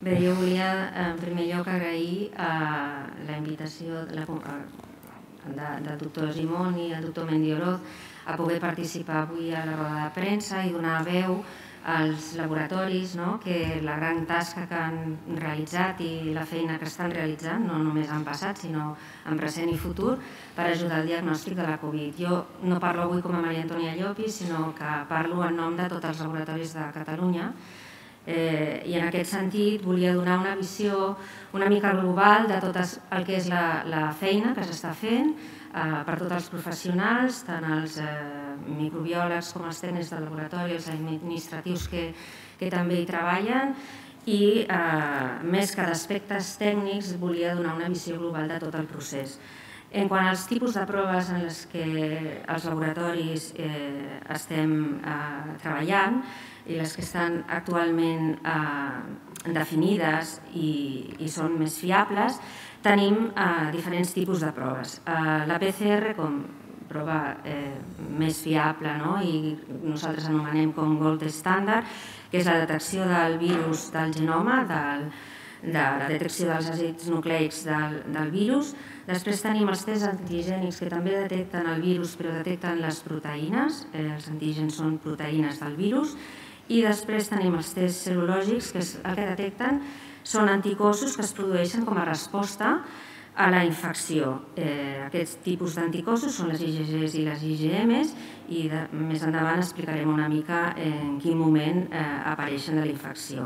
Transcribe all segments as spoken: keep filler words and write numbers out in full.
Bé, jo volia en primer lloc agrair la invitació del doctor Simón i el doctor Mendioroz a poder participar avui a la roda de premsa i donar veu als laboratoris, que la gran tasca que han realitzat i la feina que estan realitzant, no només en passat, sinó en present i futur, per ajudar al diagnòstic de la Covid. Jo no parlo avui com a Maria Antònia Llopis, sinó que parlo en nom de tots els laboratoris de Catalunya, i en aquest sentit volia donar una visió una mica global de tot el que és la feina que s'està fent per tots els professionals, tant els microbiòlegs com els tècnics del laboratori, els administratius que també hi treballen, i més que d'aspectes tècnics volia donar una visió global de tot el procés. En quant als tipus de proves en les que els laboratoris estem treballant i les que estan actualment definides i són més fiables, tenim diferents tipus de proves. La P C R com prova més fiable i nosaltres anomenem com gold standard, que és la detecció del virus del genoma, de la detecció dels àcids nucleics del virus. Després tenim els tests antigènics que també detecten el virus però detecten les proteïnes, els antígens són proteïnes del virus, i després tenim els tests serològics que el que detecten són anticossos que es produeixen com a resposta a la infecció. Aquests tipus d'anticossos són les I G Gs i les I G Ms i més endavant explicarem una mica en quin moment apareixen de la infecció.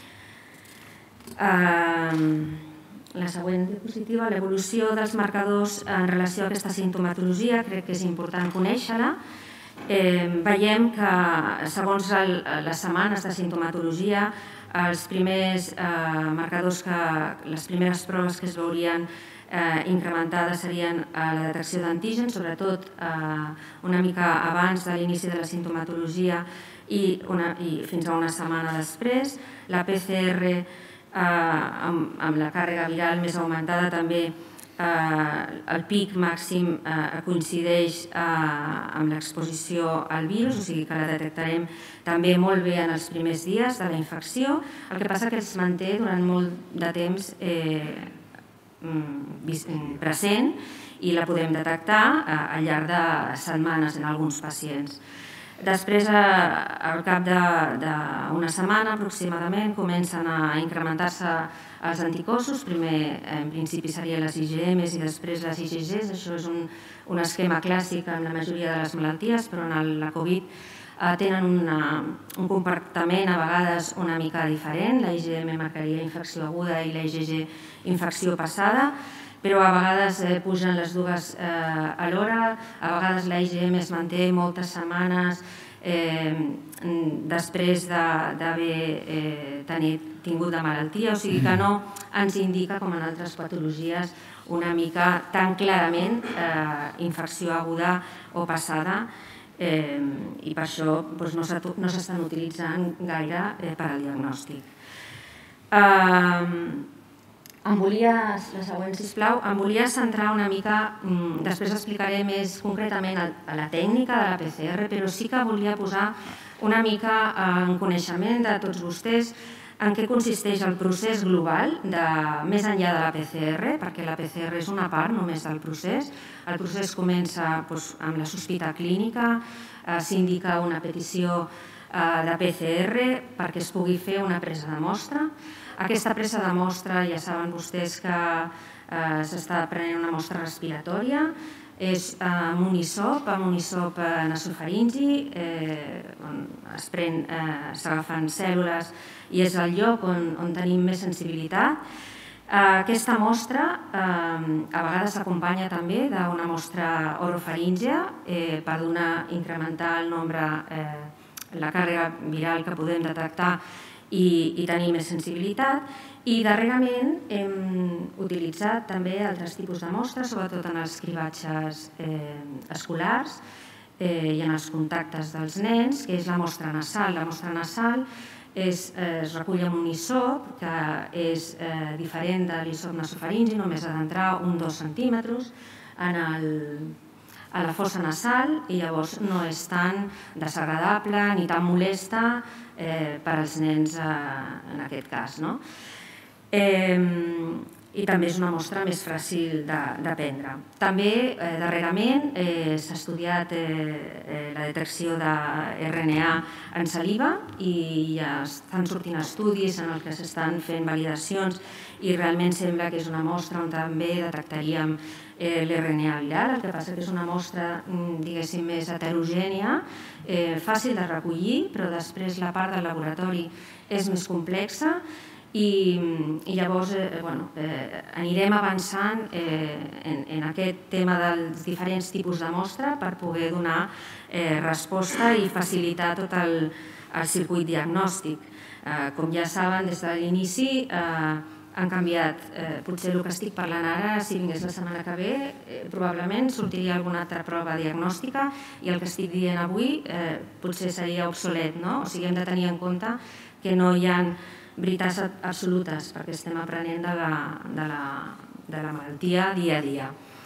La següent diapositiva, l'evolució dels marcadors en relació a aquesta simptomatologia, crec que és important conèixer-la. Veiem que segons les setmanes de simptomatologia els primers marcadors, les primeres proves que es veurien incrementades serien la detecció d'antígens, sobretot una mica abans de l'inici de la simptomatologia i fins a una setmana després. La P C R amb la càrrega viral més augmentada també el pic màxim coincideix amb l'exposició al virus, o sigui que la detectarem també molt bé en els primers dies de la infecció. El que passa que es manté durant molt de temps present i la podem detectar al llarg de setmanes en alguns pacients. Després, al cap d'una setmana aproximadament, comencen a incrementar-se els anticossos. Primer, en principi, serien les I G Ms i després les I G Gs. Això és un esquema clàssic en la majoria de les malalties, però en la Covid tenen un comportament a vegades una mica diferent. La I G M marcaria infecció aguda i la I G G infecció passada, però a vegades pugen les dues alhora, a vegades la I G M es manté moltes setmanes després d'haver tingut la malaltia, o sigui que no ens indica, com en altres patologies, una mica tan clarament infecció aguda o passada, i per això no s'estan utilitzant gaire per al diagnòstic. Em volia, la següent, sisplau, em volia centrar una mica, després explicaré més concretament la tècnica de la P C R, però sí que volia posar una mica en coneixement de tots vostès en què consisteix el procés global més enllà de la P C R, perquè la P C R és una part només del procés. El procés comença amb la sospita clínica, s'indica una petició de P C R perquè es pugui fer una presa de mostra. Aquesta presa de mostra, ja saben vostès que s'està prenent una mostra respiratòria, és amb un hisop, amb un hisop nasofaringi, s'agafen cèl·lules i és el lloc on tenim més sensibilitat. Aquesta mostra a vegades s'acompanya també d'una mostra orofaríngia per incrementar el nombre, la càrrega viral que podem detectar i tenir més sensibilitat. I darrerament hem utilitzat també altres tipus de mostres, sobretot en els cribatges escolars i en els contactes dels nens, que és la mostra nasal. La mostra nasal es recull amb un hisop que és diferent de l'hisop nasofaringi, només ha d'entrar un o dos centímetres a la fossa nasal i llavors no és tan desagradable ni tan molesta per als nens en aquest cas. i també és una mostra més fàcil d'aprendre. També, darrerament, s'ha estudiat la detecció de R N A en saliva i ja estan sortint estudis en els que s'estan fent validacions i realment sembla que és una mostra on també detectaríem l'R N A viral, el que passa que és una mostra, diguéssim, més heterogènia, fàcil de recollir, però després la part del laboratori és més complexa i llavors anirem avançant en aquest tema dels diferents tipus de mostra per poder donar resposta i facilitar tot el circuit diagnòstic. Com ja saben, des de l'inici han canviat. Potser el que estic parlant ara, si vingués la setmana que ve, probablement sortiria alguna altra prova diagnòstica i el que estic dient avui potser seria obsolet. O sigui, hem de tenir en compte que no hi ha veritats absolutes perquè estem aprenent de la malaltia dia a dia.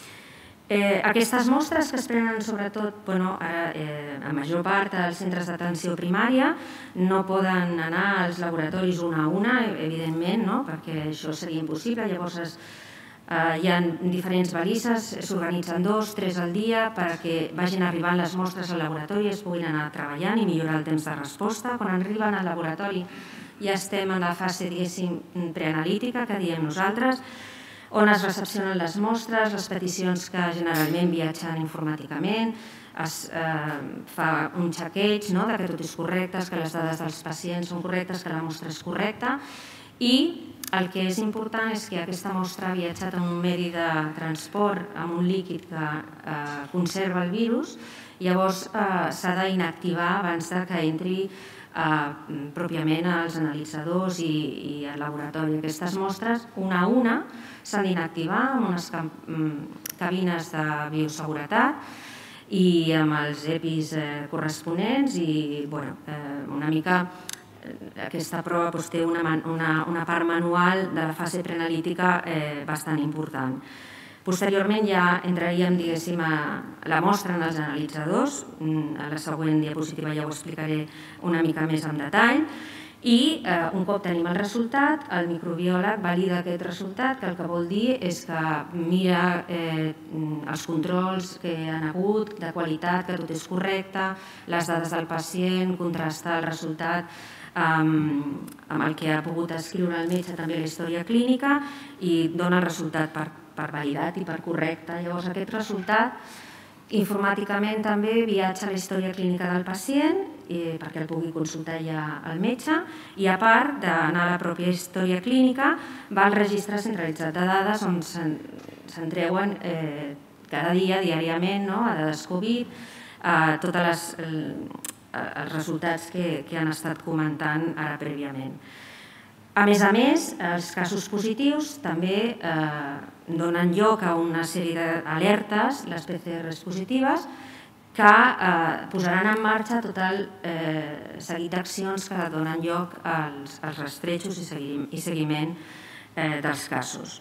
Aquestes mostres que es prenen sobretot a major part als centres d'atenció primària no poden anar als laboratoris una a una, evidentment, perquè això seria impossible. Llavors hi ha diferents balises, s'organitzen dos, tres al dia perquè vagin arribant les mostres al laboratori, es puguin anar treballant i millorar el temps de resposta. Quan arriben al laboratori ja estem en la fase, diguéssim, preanalítica, que diem nosaltres, on es recepcionen les mostres, les peticions que generalment viatgen informàticament, es fa un xequeig que tot és correcte, que les dades dels pacients són correctes, que la mostra és correcta i el que és important és que aquesta mostra ha viatjat en un medi de transport amb un líquid que conserva el virus, llavors s'ha d'inactivar abans que entri pròpiament als analitzadors i al laboratori. Aquestes mostres, una a una, s'han d'inactivar amb unes cabines de bioseguretat i amb els E P Is corresponents i una mica aquesta prova té una part manual de la fase preanalítica bastant important. Posteriorment ja entraríem, diguéssim, a la mostra en els analitzadors. A la següent diapositiva ja ho explicaré una mica més en detall. I un cop tenim el resultat, el microbiòleg valida aquest resultat, que el que vol dir és que mira els controls que hi ha hagut, de qualitat, que tot és correcte, les dades del pacient, contrasta el resultat amb el que ha pogut escriure el metge, també la història clínica, i dona el resultat per validat i per correcte. Llavors aquest resultat informàticament també viatja a la història clínica del pacient perquè el pugui consultar ja el metge i a part d'anar a la pròpia història clínica va al registre centralitzat de dades on se'n treuen cada dia, diàriament, a dades Covid, tots els resultats que han estat comentant ara prèviament. A més a més, els casos positius també donen lloc a una sèrie d'alertes, les P C Rs positives, que posaran en marxa tot el seguit d'accions que donen lloc als rastrejos i seguiment dels casos.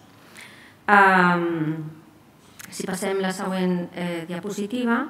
Si passem la següent diapositiva,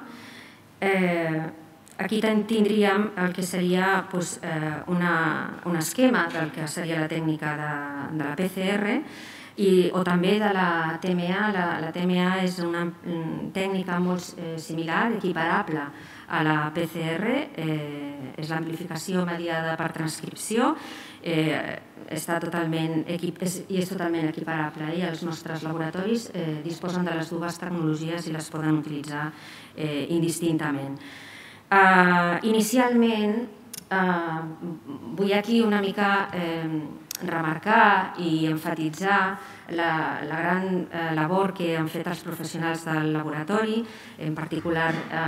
aquí tindríem el que seria un esquema del que seria la tècnica de la P C R o també de la T M A. La T M A és una tècnica molt similar, equiparable a la P C R, és l'amplificació mediada per transcripció i és totalment equiparable i els nostres laboratoris disposen de les dues tecnologies i les poden utilitzar indistintament. Inicialment, vull aquí una mica remarcar i emfatitzar la gran labor que han fet els professionals del laboratori, en particular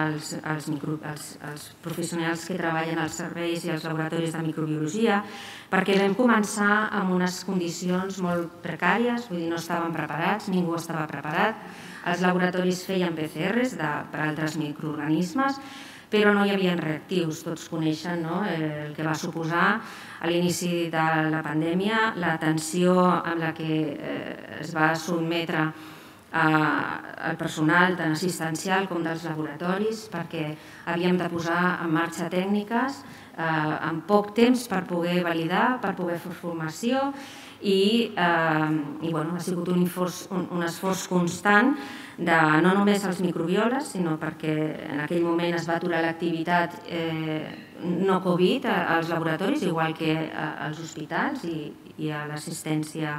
els professionals que treballen als serveis i als laboratoris de microbiologia, perquè vam començar amb unes condicions molt precàries, vull dir, no estàvem preparats, ningú estava preparat. Els laboratoris feien P C Rs per altres microorganismes, però no hi havia reactius. Tots coneixen el que va suposar a l'inici de la pandèmia, la tensió amb la que es va sotmetre el personal tant assistencial com dels laboratoris perquè havíem de posar en marxa tècniques en poc temps per poder validar, per poder fer formació i ha sigut un esforç constant de no només els microbioles, sinó perquè en aquell moment es va aturar l'activitat no Covid als laboratoris, igual que als hospitals i a l'assistència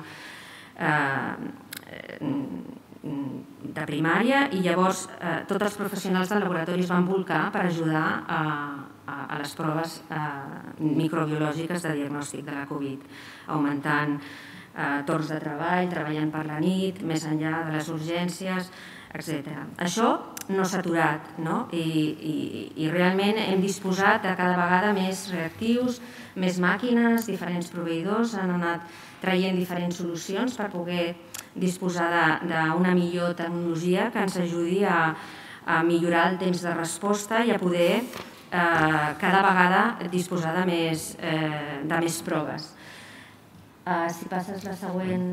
de primària, i llavors tots els professionals del laboratori es van bolcar per ajudar a les proves microbiològiques de diagnòstic de la Covid, augmentant torns de treball, treballant per la nit, més enllà de les urgències, etcètera. Això no s'ha aturat i realment hem disposat de cada vegada més reactius, més màquines, diferents proveïdors han anat traient diferents solucions per poder disposar d'una millor tecnologia que ens ajudi a millorar el temps de resposta i a poder cada vegada disposar de més proves. Si passes la següent...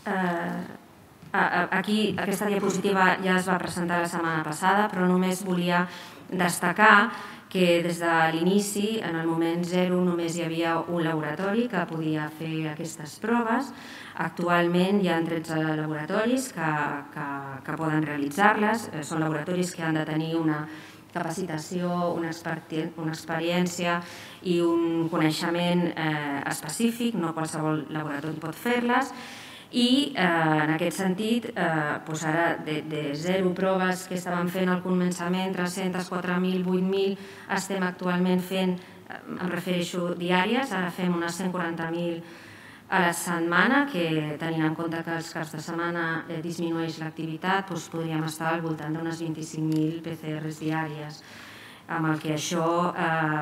Aquí, aquesta diapositiva ja es va presentar la setmana passada, però només volia destacar que des de l'inici, en el moment zero, només hi havia un laboratori que podia fer aquestes proves. Actualment hi ha tretze laboratoris que poden realitzar-les. Són laboratoris que han de tenir una capacitació, una experiència i un coneixement específic, no qualsevol laboratori pot fer-les. I en aquest sentit, ara de zero proves que estàvem fent al començament, tres-centes, quatre mil, vuit mil, estem actualment fent, em refereixo diàries, ara fem unes cent quaranta mil a la setmana, que tenint en compte que els caps de setmana disminueix l'activitat, podríem estar al voltant d'unes vint-i-cinc mil P C Rs diàries, amb el que això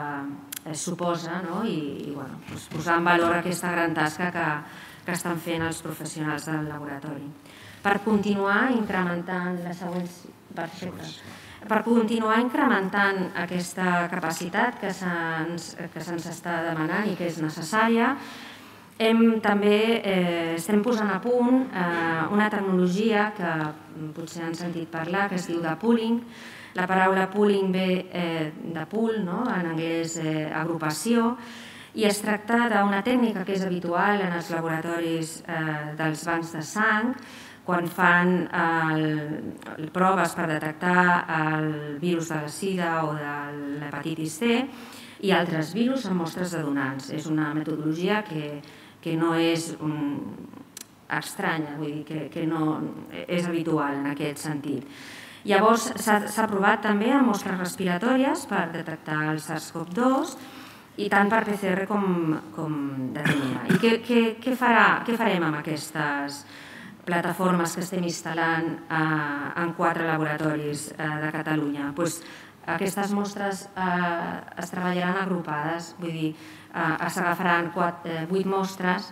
suposa, i posar en valor aquesta gran tasca que que estan fent els professionals del laboratori. Per continuar incrementant les següents perfectes. Per continuar incrementant aquesta capacitat que se'ns està demanant i que és necessària, també estem posant a punt una tecnologia que potser han sentit parlar, que es diu de pooling. La paraula pooling ve de pool, en anglès agrupació, i es tracta d'una tècnica que és habitual en els laboratoris dels bancs de sang quan fan proves per detectar el virus de la sida o de l'hepatitis C i altres virus en mostres de donants. És una metodologia que no és estranya, vull dir que no és habitual en aquest sentit. Llavors s'ha provat també en mostres respiratòries per detectar el SARS CoV dos i tant per P C R com de D N A. I què farem amb aquestes plataformes que estem instal·lant en quatre laboratoris de Catalunya? Aquestes mostres es treballaran agrupades, vull dir, s'agafaran vuit mostres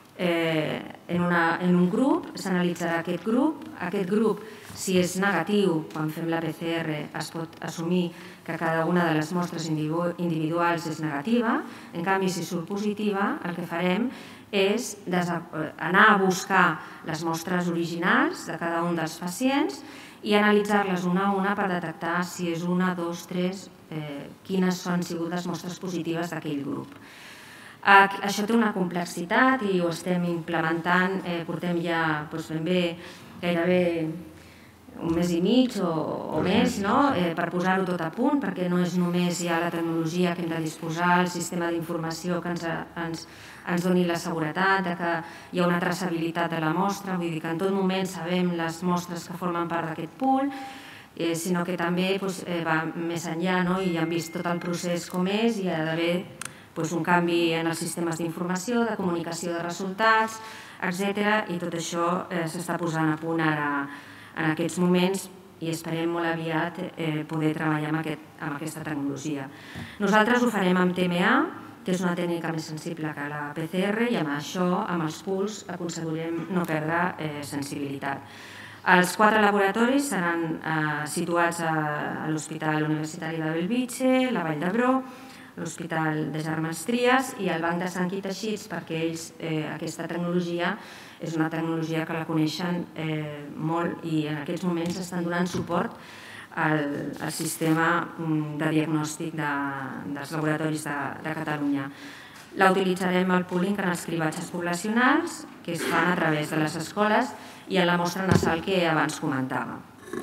en un grup, s'analitzarà aquest grup, aquest grup, si és negatiu, quan fem la P C R, es pot assumir que cada una de les mostres individuals és negativa. En canvi, si surt positiva, el que farem és anar a buscar les mostres originals de cada un dels pacients i analitzar-les una a una per detectar si és una, dos, tres, quines han sigut les mostres positives d'aquell grup. Això té una complexitat i ho estem implementant, portem ja ben bé gairebé un mes i mig o més per posar-ho tot a punt, perquè no és només ja la tecnologia que hem de disposar, el sistema d'informació que ens doni la seguretat que hi ha una traçabilitat de la mostra, vull dir que en tot moment sabem les mostres que formen part d'aquest pool, sinó que també va més enllà i hem vist tot el procés com és i hi ha d'haver un canvi en els sistemes d'informació, de comunicació de resultats, etcètera, i tot això s'està posant a punt ara en aquests moments i esperem molt aviat poder treballar amb aquesta tecnologia. Nosaltres ho farem amb T M A, que és una tècnica més sensible que la P C R, i amb això, amb els pools, aconseguirem no perdre sensibilitat. Els quatre laboratoris seran situats a l'Hospital Universitari de Bellvitge, la Vall d'Hebron, l'Hospital de Germans Trias i el Banc de Sang i Teixits, perquè ells aquesta tecnologia és una tecnologia que la coneixen molt i en aquests moments estan donant suport el sistema de diagnòstic dels laboratoris de Catalunya. La utilitzarem al pooling en els cribatges poblacionals que es fan a través de les escoles i en la mostra nasal que abans comentava.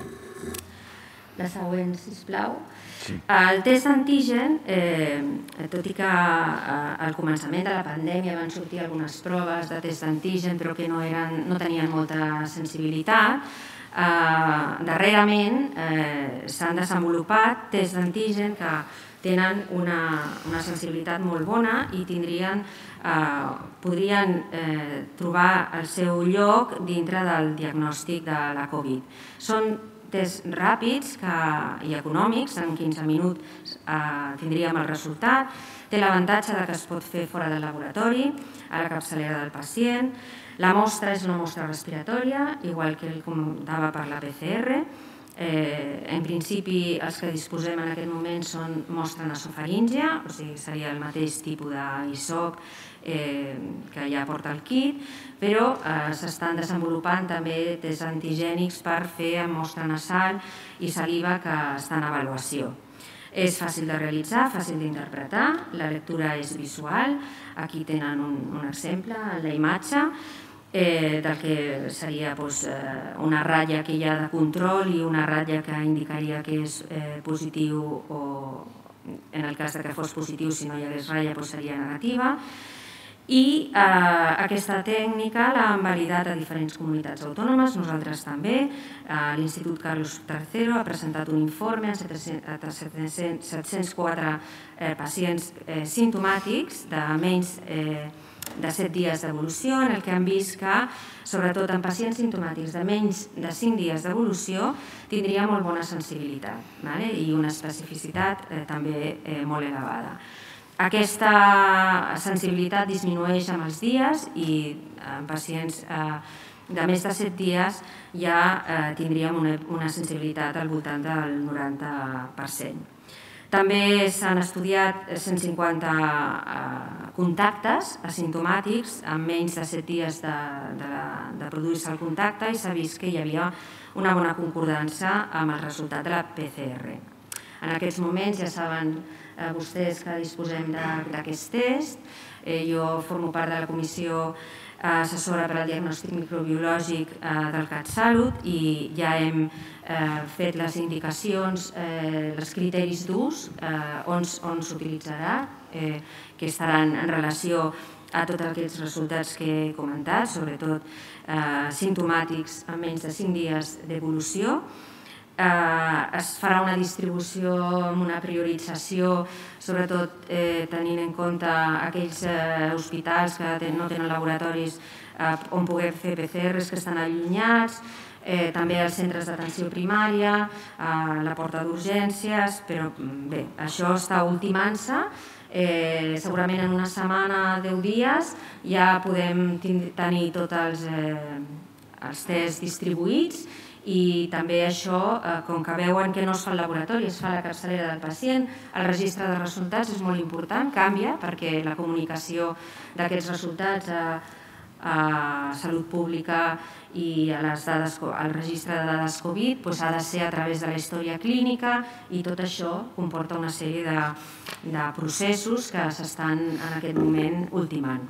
La següent, sisplau. El test d'antigen, tot i que al començament de la pandèmia van sortir algunes proves de test d'antigen però que no tenien molta sensibilitat, darrerament s'han desenvolupat tests d'antigen que tenen una sensibilitat molt bona i podrien trobar el seu lloc dintre del diagnòstic de la Covid. Són tests ràpids i econòmics, en quinze minuts tindríem el resultat. Té l'avantatge que es pot fer fora del laboratori, a la capçalera del pacient. La mostra és una mostra respiratòria, igual que el comentava per la P C R. En principi, els que disposem en aquest moment són mostra nasofaríngia, o sigui, seria el mateix tipus d'hisop que ja porta el kit, però s'estan desenvolupant també tests antigènics per fer amb mostra nasal i saliva que està en avaluació. És fàcil de realitzar, fàcil d'interpretar, la lectura és visual, aquí tenen un exemple en la imatge, del que seria una ratlla que hi ha de control i una ratlla que indicaria que és positiu o en el cas que fos positiu, si no hi hagués ratlla, seria negativa. I aquesta tècnica l'han validat a diferents comunitats autònomes, nosaltres també. L'Institut Carlos tercero ha presentat un informe a set-cents quatre pacients simptomàtics de menys de set dies d'evolució, en el que han vist que, sobretot en pacients simptomàtics de menys de cinc dies d'evolució, tindria molt bona sensibilitat i una especificitat també molt elevada. Aquesta sensibilitat disminueix amb els dies i en pacients de més de set dies ja tindríem una sensibilitat al voltant del noranta per cent. També s'han estudiat cent cinquanta contactes asimptomàtics amb menys de set dies de produir-se el contacte i s'ha vist que hi havia una bona concordança amb el resultat de la P C R. En aquests moments ja saben vostès que disposem d'aquest test. Jo formo part de la comissió assessora per al diagnòstic microbiològic del CatSalut i ja hem fet les indicacions, els criteris d'ús, on s'utilitzarà, que estaran en relació a tots aquests resultats que he comentat, sobretot simptomàtics amb menys de cinc dies d'evolució. Es farà una distribució amb una priorització, sobretot tenint en compte aquells hospitals que no tenen laboratoris on puguem fer P C Rs que estan allunyats, també als centres d'atenció primària, a la porta d'urgències, però bé, això està ultimant-se. Segurament en una setmana, deu dies, ja podem tenir tots els tests distribuïts i també això, com que veuen que no es fa al laboratori, es fa a la capçalera del pacient, el registre de resultats és molt important, canvia, perquè la comunicació d'aquests resultats a Salut Pública i al registre de dades Covid ha de ser a través de la història clínica i tot això comporta una sèrie de processos que s'estan en aquest moment ultimant.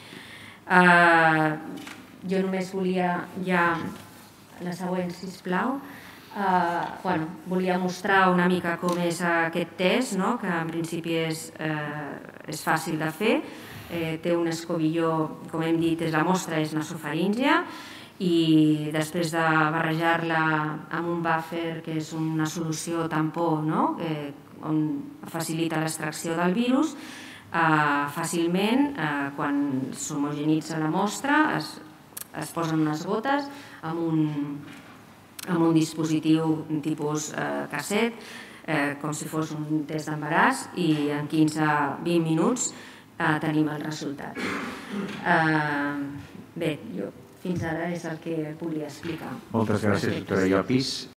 Jo només volia ja... La següent, sisplau. Volia mostrar una mica com és aquest test, que en principi és fàcil de fer. Té un escobilló, com hem dit, la mostra és nasofaríngia i després de barrejar-la amb un buffer, que és una solució tampó, on facilita l'extracció del virus, fàcilment, quan s'homogenitza la mostra, es posen unes gotes amb un dispositiu tipus casset, com si fos un test d'embaràs, i en quinze a vint minuts tenim el resultat. Bé, fins ara és el que volia explicar. Moltes gràcies, doctora Llopis.